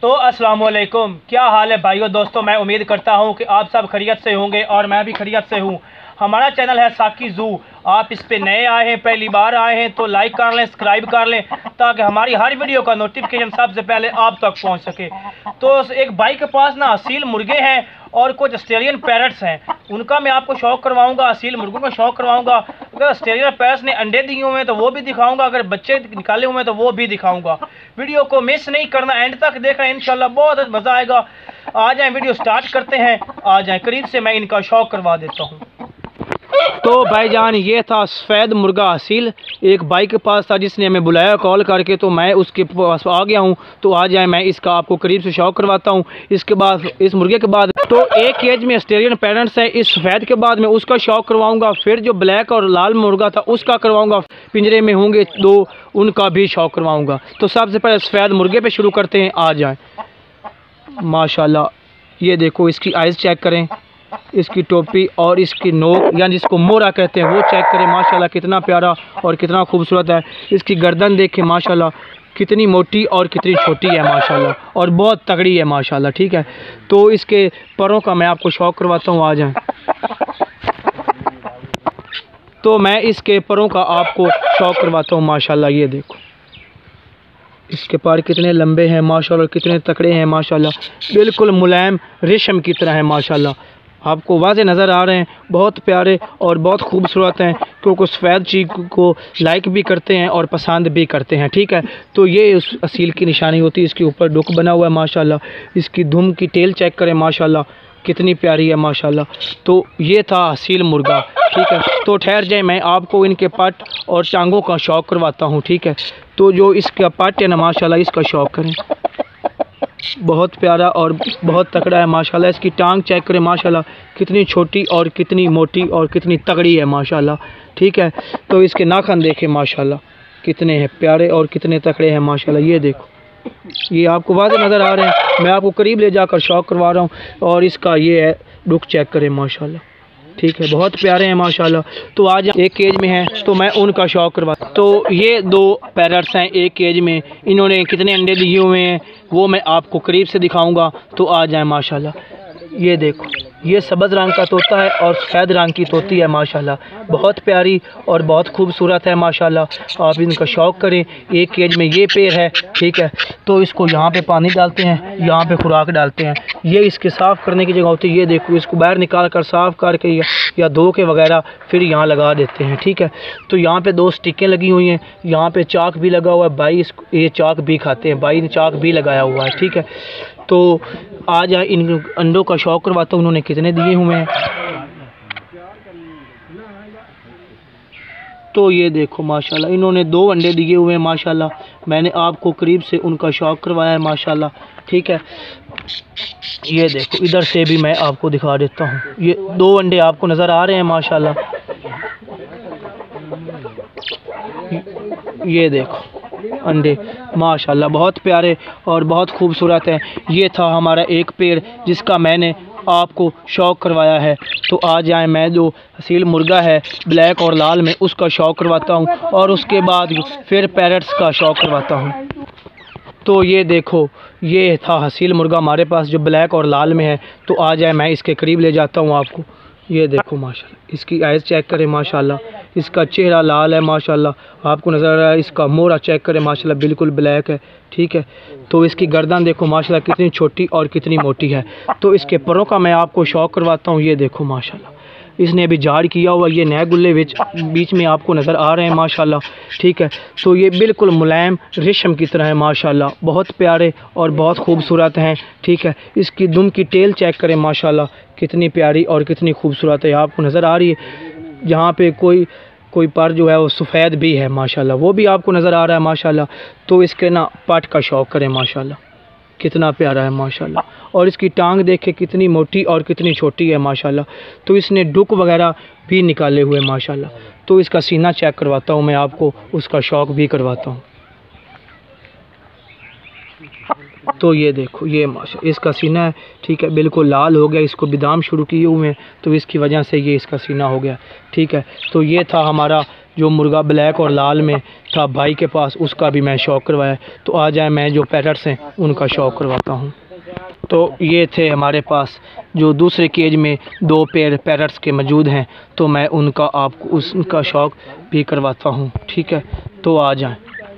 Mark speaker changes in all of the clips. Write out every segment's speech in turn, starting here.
Speaker 1: तो अस्सलाम वालेकुम, क्या हाल है भाइयों दोस्तों। मैं उम्मीद करता हूं कि आप सब खैरियत से होंगे और मैं भी खैरियत से हूं। हमारा चैनल है साकी ज़ू। आप इस पे नए आए हैं, पहली बार आए हैं तो लाइक कर लें, सब्सक्राइब कर लें ताकि हमारी हर वीडियो का नोटिफिकेशन सबसे पहले आप तक पहुंच सके। तो एक भाई के पास ना असील मुर्गे हैं और कुछ ऑस्ट्रेलियन पैरट्स हैं, उनका मैं आपको शौक करवाऊंगा। असील मुर्गों का शौक करवाऊंगा। अगर ऑस्ट्रेलियन पैरट्स ने अंडे दिए हुए हैं तो वो भी दिखाऊंगा, अगर बच्चे निकाले हुए हैं तो वो भी दिखाऊंगा। वीडियो को मिस नहीं करना, एंड तक देखना, इंशाल्लाह बहुत मज़ा आएगा। आ जाएं, वीडियो स्टार्ट करते हैं। आ जाएं, करीब से मैं इनका शौक करवा देता हूँ। तो भाईजान, ये था सफ़ेद मुर्गा असील। एक भाई के पास था जिसने हमें बुलाया कॉल करके, तो मैं उसके पास आ गया हूँ। तो आ जाए, मैं इसका आपको करीब से शौक करवाता हूँ। इसके बाद इस मुर्गे के बाद तो एक केज में ऑस्ट्रेलियन पेरेंट्स है। इस सफ़ेद के बाद मैं उसका शौक करवाऊँगा। फिर जो ब्लैक और लाल मुर्गा था उसका करवाऊँगा। पिंजरे में होंगे दो, उनका भी शौक करवाऊँगा। तो सबसे पहले सफ़ेद मुर्गे पर शुरू करते हैं। आ जाए। माशाल्लाह, ये देखो, इसकी आइज़ चेक करें, इसकी टोपी और इसकी नोक यानी जिसको मोरा कहते हैं वो चेक करें। माशाल्लाह कितना प्यारा और कितना खूबसूरत है। इसकी गर्दन देखें, माशाल्लाह कितनी मोटी और कितनी छोटी है माशाल्लाह, और बहुत तगड़ी है माशाल्लाह। ठीक है, तो इसके परों का मैं आपको शौक करवाता हूँ। आ जाएं। तो मैं इसके परों का आपको शौक करवाता हूँ। माशाल्लाह ये देखो, इसके पैर कितने लंबे हैं माशाल्लाह, कितने तकड़े हैं माशाल्लाह, बिल्कुल मुलायम रेशम की तरह है माशाल्लाह। आपको वाज़े नज़र आ रहे हैं, बहुत प्यारे और बहुत खूबसूरत हैं, क्योंकि सफ़ेद चीज़ को लाइक भी करते हैं और पसंद भी करते हैं। ठीक है, तो ये उस असील की निशानी होती है। इसके ऊपर डुक बना हुआ है माशाल्लाह। इसकी दुम की टेल चेक करें माशाल्लाह, कितनी प्यारी है माशाल्लाह। तो ये था असील मुर्गा। ठीक है, तो ठहर जाए, मैं आपको इनके पट और टांगों का शौक करवाता हूँ। ठीक है, तो जो इसका पट है ना माशाल्लाह, इसका शौक करें, बहुत प्यारा और बहुत तगड़ा है माशाल्लाह। इसकी टांग चेक करें माशाल्लाह, कितनी छोटी और कितनी मोटी और कितनी तगड़ी है माशाल्लाह। ठीक है, तो इसके नाखून देखें माशाल्लाह, कितने हैं प्यारे और कितने तगड़े हैं माशाल्लाह। ये देखो, ये आपको वाज़े नज़र आ रहे हैं, मैं आपको करीब ले जाकर शौक करवा रहा हूँ। और इसका ये है, डुक चेक करें माशाल्लाह। ठीक है, बहुत प्यारे हैं माशाल्लाह। तो आज एक केज में है तो मैं उनका शौक करवा। तो ये दो पैरट्स हैं एक केज में, इन्होंने कितने अंडे दिए हुए हैं वो मैं आपको करीब से दिखाऊंगा। तो आ जाए माशाल्लाह, ये देखो, ये सब्ज़ रंग का तोता है और सफ़ेद रंग की तोती है माशाल्लाह, बहुत प्यारी और बहुत खूबसूरत है माशाल्लाह। आप इनका शौक करें। एक केज में ये पेड़ है। ठीक है, तो इसको यहाँ पे पानी डालते हैं, यहाँ पे खुराक डालते हैं। ये इसके साफ़ करने की जगह होती है। ये देखो, इसको बाहर निकाल कर साफ़ करके या धो के वगैरह फिर यहाँ लगा देते हैं। ठीक है, तो यहाँ पे दो स्टिकें लगी हुई हैं, यहाँ पे चाक भी लगा हुआ है। भाई इसको ये चाक भी खाते हैं, भाई ने चाक भी लगाया हुआ है। ठीक है, तो आज इन अंडों का शौक करवाता हूँ। उन्होंने कितने दिए हुए हैं, तो ये देखो माशाल्लाह, इन्होंने 2 अंडे दिए हुए हैं माशाल्लाह। मैंने आपको करीब से उनका शौक करवाया है माशाल्लाह। ठीक है, ये देखो, इधर से भी मैं आपको दिखा देता हूँ। ये 2 अंडे आपको नज़र आ रहे हैं माशाल्लाह। ये देखो अंडे माशाल्लाह, बहुत प्यारे और बहुत खूबसूरत हैं। ये था हमारा एक पेड़ जिसका मैंने आपको शौक करवाया है। तो आ जाए, मैं जो असील मुर्गा है ब्लैक और लाल में उसका शौक करवाता हूँ और उसके बाद फिर पैरट्स का शौक करवाता हूँ। तो ये देखो, ये था असील मुर्गा हमारे पास जो ब्लैक और लाल में है। तो आ जाए, मैं इसके करीब ले जाता हूँ आपको। ये देखो माशाल्लाह, इसकी आइज़ चेक करें माशाल्लाह, इसका चेहरा लाल है माशाल्लाह, आपको नज़र आ रहा है। इसका मोरा चेक करें माशाल्लाह, बिल्कुल ब्लैक है। ठीक है, तो इसकी गर्दन देखो माशाल्लाह, कितनी छोटी और कितनी मोटी है। तो इसके परों का मैं आपको शौक करवाता हूँ। ये देखो माशाल्लाह, इसने अभी झाड़ किया हुआ, ये नए गुल्ले बीच में आपको नज़र आ रहे हैं माशाल्लाह। ठीक है, तो ये बिल्कुल मुलायम रेशम की तरह है माशाल्लाह, बहुत प्यारे और बहुत खूबसूरत हैं। ठीक है, इसकी दुम की टेल चेक करें माशाल्लाह, कितनी प्यारी और कितनी खूबसूरत है, आपको नज़र आ रही है। जहाँ पे कोई पर जो है वो सफ़ेद भी है माशाल्लाह, वो भी आपको नज़र आ रहा है माशाल्लाह। तो इसके ना पट का शौक करें माशाल्लाह, कितना प्यारा है माशाल्लाह। और इसकी टांग देखे कितनी मोटी और कितनी छोटी है माशाल्लाह। तो इसने डुक वगैरह भी निकाले हुए माशाल्लाह। तो इसका सीना चेक करवाता हूँ मैं आपको, उसका शौक भी करवाता हूँ। तो ये देखो, ये माशाल्लाह इसका सीना है। ठीक है, बिल्कुल लाल हो गया, इसको बादाम शुरू किए हुए हैं तो इसकी वजह से ये इसका सीना हो गया। ठीक है, तो ये था हमारा जो मुर्गा ब्लैक और लाल में था भाई के पास, उसका भी मैं शौक करवाया। तो आ जाए मैं जो पैरट्स हैं उनका शौक करवाता हूँ। तो ये थे हमारे पास जो दूसरे केज में 2 पेयर पैरट्स के मौजूद हैं, तो मैं उनका आपको उनका शौक भी करवाता हूँ। ठीक है, तो आ जाएं।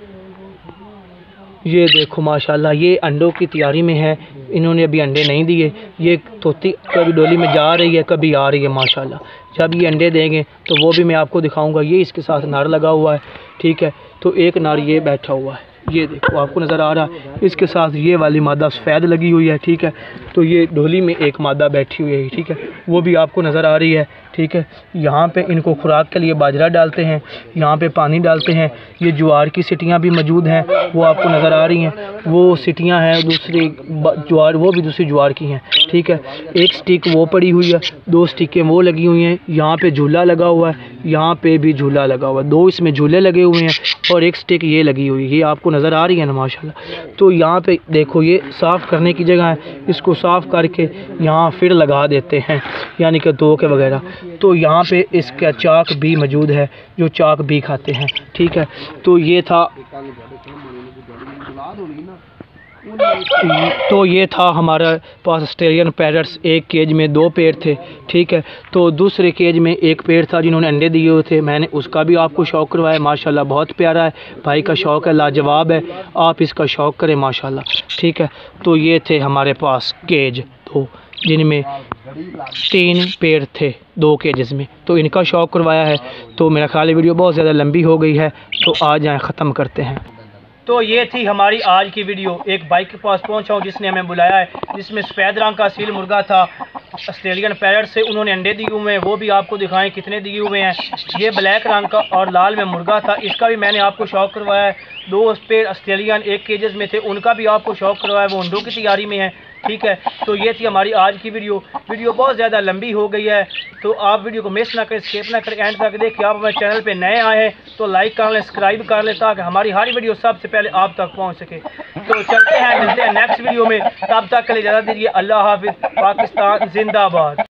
Speaker 1: ये देखो माशाल्लाह, ये अंडों की तैयारी में है। इन्होंने अभी अंडे नहीं दिए। ये तोती कभी डोली में जा रही है, कभी आ रही है माशाल्लाह। जब ये अंडे देंगे तो वो भी मैं आपको दिखाऊंगा। ये इसके साथ नार लगा हुआ है। ठीक है, तो एक नार ये बैठा हुआ है, ये देखो आपको नज़र आ रहा है। इसके साथ ये वाली मादा सफ़ेद लगी हुई है। ठीक है, तो ये ढोली में एक मादा बैठी हुई है। ठीक है, वो भी आपको नज़र आ रही है। ठीक है, यहाँ पे इनको खुराक के लिए बाजरा डालते हैं, यहाँ पे पानी डालते हैं। ये ज्वार की सिटियाँ भी मौजूद हैं, वो आपको नज़र आ रही हैं। वो सिटियाँ हैं दूसरी ज्वार, वो भी दूसरी ज्वार की हैं। ठीक है, एक स्टिक वो पड़ी हुई है, 2 स्टिकें वो लगी हुई हैं। यहाँ पे झूला लगा हुआ है, यहाँ पे भी झूला लगा हुआ है। 2 इसमें झूले लगे हुए हैं और एक स्टिक ये लगी हुई है। ये आपको नज़र आ रही है ना माशाल्लाह। तो यहाँ पे देखो, ये साफ़ करने की जगह है। इसको साफ़ करके यहाँ फिर लगा देते हैं, यानी कि धो के वगैरह। तो यहाँ पे इसका चाक भी मौजूद है, जो चाक भी खाते हैं। ठीक है, तो ये था हमारा पास ऑस्ट्रेलियन पैरट्स। एक केज में 2 पेयर थे। ठीक है, तो दूसरे केज में एक पेयर था जिन्होंने अंडे दिए हुए थे। मैंने उसका भी आपको शौक़ करवाया। माशाल्लाह बहुत प्यारा है, भाई का शौक़ है, लाजवाब है। आप इसका शौक़ करें माशाल्लाह। ठीक है, तो ये थे हमारे पास केज 2, जिनमें 3 पेयर थे 2 केजेस में, तो इनका शौक़ करवाया है। तो मेरा ख्याल है वीडियो बहुत ज़्यादा लंबी हो गई है, तो आ जाएँ ख़त्म करते हैं। तो ये थी हमारी आज की वीडियो। एक भाई के पास पहुंचा हूँ जिसने हमें बुलाया है, जिसमें सफ़ेद रंग का सील मुर्गा था ऑस्ट्रेलियन पैरट से। उन्होंने अंडे दिए हुए हैं, वो भी आपको दिखाएं कितने दिए हुए हैं। ये ब्लैक रंग का और लाल में मुर्गा था, इसका भी मैंने आपको शौक़ करवाया है। 2 पेयर ऑस्ट्रेलियन एक केजेस में थे, उनका भी आपको शौक़ करवाया, वो अंडों की तैयारी में है। ठीक है, तो ये थी हमारी आज की वीडियो। वीडियो बहुत ज़्यादा लंबी हो गई है, तो आप वीडियो को मिस ना करें, स्किप ना करें, एंड तक देखिए। आप हमारे चैनल पे नए आए हैं तो लाइक कर लें, सब्सक्राइब कर लें, ताकि हमारी हर वीडियो सबसे पहले आप तक पहुंच सके। तो चलते हैं, मिलते हैं नेक्स्ट वीडियो में। तब तक के लिए इजाज़त दीजिए। अल्लाह हाफिज़। पाकिस्तान जिंदाबाद।